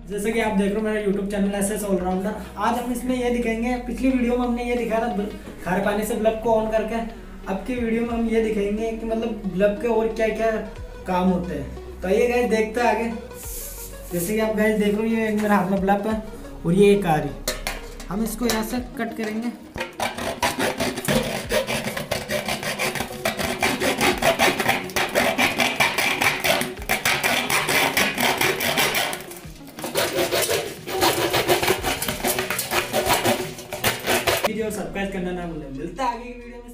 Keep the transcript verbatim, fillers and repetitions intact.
जैसे कि आप देख रहे हो मेरा YouTube channel S S allrounder. आज हम इसमें ये दिखाएंगे, पिछली वीडियो में हमने ये दिखाया था खारे पानी से बल्ब को ऑन करके। अब की वीडियो में हम ये दिखाएंगे कि मतलब बल्ब के और क्या क्या काम होते हैं। तो ये गाइस देखते हैं आगे। जैसे कि आप गाइस देख रहे हो, ये मेरा हाथ में बल्ब है और ये एक आ रही। हम इसको यहाँ से कट करेंगे। वीडियो सब्सक्राइब करना ना भूलें। मिलता है आगे की वीडियो में।